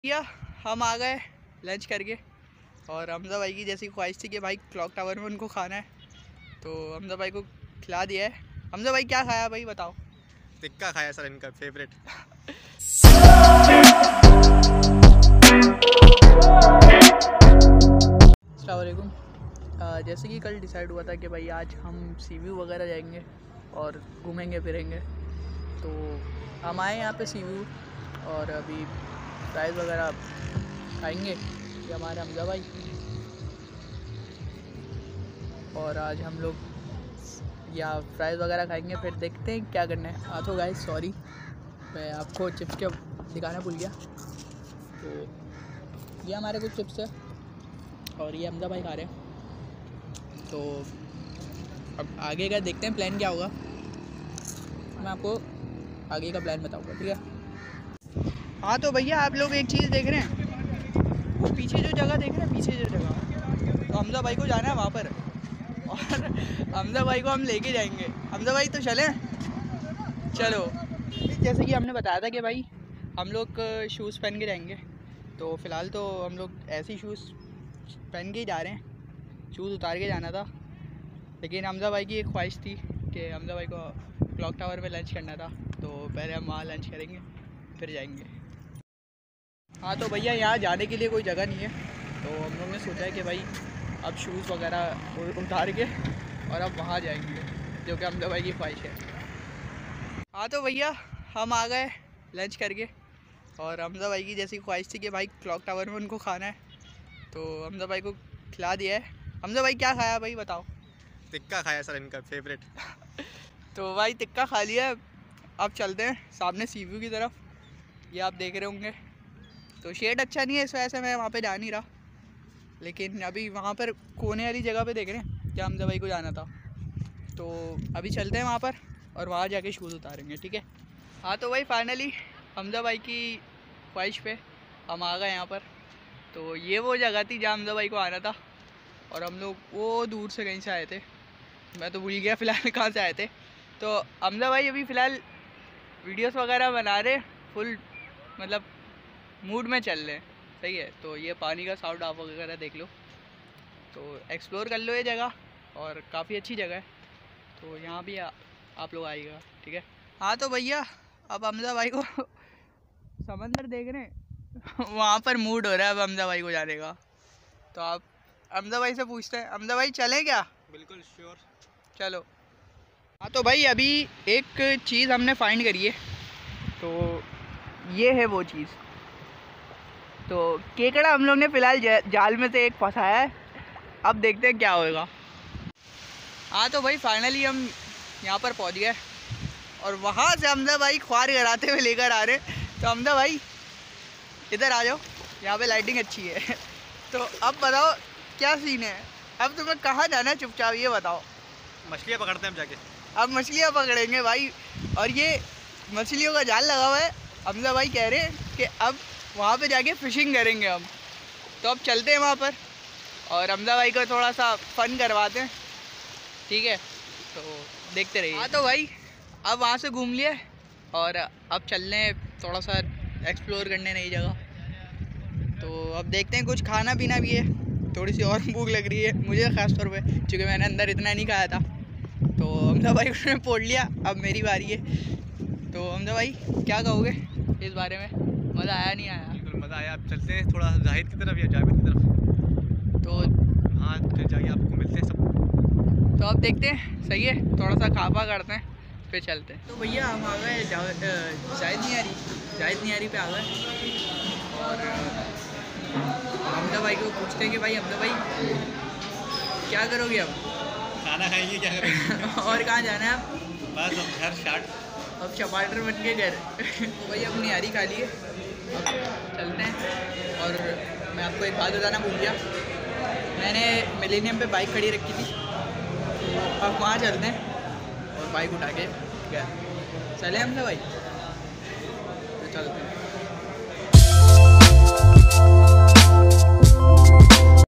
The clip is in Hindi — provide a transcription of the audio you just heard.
भैया हम आ गए लंच करके और हमजा भाई की जैसी ख्वाहिश थी कि भाई क्लॉक टावर में उनको खाना है, तो हमजा भाई को खिला दिया है। हमजा भाई क्या खाया भाई बताओ? टिक्का खाया सर, इनका फेवरेट। अस्सलाम वालेकुम। जैसे कि कल डिसाइड हुआ था कि भाई आज हम सी व्यू वगैरह जाएंगे और घूमेंगे फिरेंगे, तो हम आए यहाँ पे सी व्यू और अभी फ्राइज़ वगैरह खाएंगे। ये हमारे हमजा भाई, और आज हम लोग या फ्राइज़ वगैरह खाएंगे, फिर देखते हैं क्या करना है। तो गाइस सॉरी, मैं आपको चिप्स के दिखाना भूल गया। तो ये हमारे कुछ चिप्स है और ये हमजा भाई खा रहे हैं। तो अब आगे का देखते हैं प्लान क्या होगा, मैं आपको आगे का प्लान बताऊंगा, ठीक है? हाँ तो भैया आप लोग एक चीज़ देख रहे हैं, वो पीछे जो जगह देख रहे हैं, पीछे जो जगह, तो हमजा भाई को जाना है वहाँ पर और हमजा भाई को हम लेके जाएंगे। हमजा भाई तो चलें? चलो। जैसे कि हमने बताया था कि भाई हम लोग शूज़ पहन के जाएंगे, तो फ़िलहाल तो हम लोग ऐसे ही शूज़ पहन के ही जा रहे हैं। शूज़ उतार के जाना था, लेकिन हमजा भाई की एक ख्वाहिश थी कि हमजा भाई को क्लॉक टावर में लंच करना था, तो पहले हम वहाँ लंच करेंगे फिर जाएंगे। हाँ तो भैया यहाँ जाने के लिए कोई जगह नहीं है, तो हम लोग ने सोचा है कि भाई अब शूज़ वगैरह उतार के और अब वहाँ जाएंगे, जो कि हमजा भाई की ख्वाहिश है। हाँ तो भैया हम आ गए लंच करके और हमजा भाई की जैसी ख्वाहिश थी कि भाई क्लॉक टावर में उनको खाना है, तो हमजा भाई को खिला दिया है। हमजा भाई क्या खाया भाई बताओ? टिक्का खाया सर, इनका फेवरेट। तो भाई टिक्का खा लिया, अब चलते हैं सामने सी व्यू की तरफ। ये आप देख रहे होंगे, तो शेड अच्छा नहीं है इस वजह से मैं वहाँ पे जा नहीं रहा, लेकिन अभी वहाँ पर कोने वाली जगह पे देख रहे हैं जहाँ हमजा भाई को जाना था, तो अभी चलते हैं वहाँ पर और वहाँ जाके शूज़ उतारेंगे, ठीक है? हाँ तो भाई फाइनली हमजा भाई की ख्वाहिश पे हम आ गए यहाँ पर। तो ये वो जगह थी जहाँ हमजा भाई को आना था और हम लोग वो दूर से कहीं से आए थे, मैं तो भूल गया फ़िलहाल कहाँ से आए थे। तो हमजा भाई अभी फ़िलहाल वीडियोस वगैरह बना रहे, फुल मतलब मूड में चल रहे हैं, सही है? तो ये पानी का साउंड आप वगैरह देख लो, तो एक्सप्लोर कर लो ये जगह, और काफ़ी अच्छी जगह है, तो यहाँ भी आप लोग आइएगा, ठीक है? हाँ तो भैया अब हमजा भाई को समंदर देख रहे हैं वहाँ पर मूड हो रहा है अब हमजा भाई को जाने का, तो आप हमजा भाई से पूछते हैं। हमजा भाई चलें क्या? बिल्कुल श्योर, चलो। हाँ तो भाई अभी एक चीज़ हमने फाइंड करी है, तो ये है वो चीज़। तो केकड़ा हम लोग ने फ़िलहाल जाल में से एक फंसाया है, अब देखते हैं क्या होगा। हाँ तो भाई फाइनली हम यहाँ पर पहुँच गए और वहाँ से हमजा भाई ख्वार कराते हुए लेकर आ रहे हैं। तो हमजा भाई इधर आ जाओ, यहाँ पे लाइटिंग अच्छी है तो अब बताओ क्या सीन है, अब तुम्हें कहाँ जाना है चुपचाप ये बताओ? मछलियाँ पकड़ते हैं हम जाके। अब मछलियाँ पकड़ेंगे भाई, और ये मछलियों का जाल लगा हुआ है। हमजा भाई कह रहे हैं कि अब वहाँ पे जाके फ़िशिंग करेंगे हम, तो अब चलते हैं वहाँ पर और हमजा भाई को थोड़ा सा फ़न करवाते हैं, ठीक है? तो देखते रहिए। हाँ तो भाई अब वहाँ से घूम लिए और अब चल रहे हैं थोड़ा सा एक्सप्लोर करने नई जगह, तो अब देखते हैं, कुछ खाना पीना भी है, थोड़ी सी और भूख लग रही है मुझे ख़ास तौर पे, क्योंकि मैंने अंदर इतना नहीं खाया था। तो हमजा भाई ने पोड़ लिया, अब मेरी बारी है। तो हमजा भाई क्या कहोगे इस बारे में? मज़ा आया नहीं आया? बिल्कुल मज़ा आया। आप चलते हैं थोड़ा जाहिद की तरफ या जावेद की तरफ, तो हाँ फिर जाइए, आपको मिलते हैं सब। तो अब देखते हैं, सही है, थोड़ा सा खापा करते हैं फिर चलते हैं। तो भैया हम आ गए जाहिद नियारी पे आ गए और हमजा भाई को पूछते हैं कि भाई हमजा भाई क्या करोगे अब? खाना खाएंगे, क्या करेंगे और कहाँ जाना है आप? बस अब घर शार्ट, अब चपाटर बन के घर तो भाई अपनी नियारी खा लिए, अब चलते हैं। और मैं आपको एक बात बताना भूल गया, मैंने मिलेनियम पे बाइक खड़ी रखी थी, तो अब वहाँ चलते हैं और बाइक उठा के गया। चले हमजा भाई, तो चलते हैं।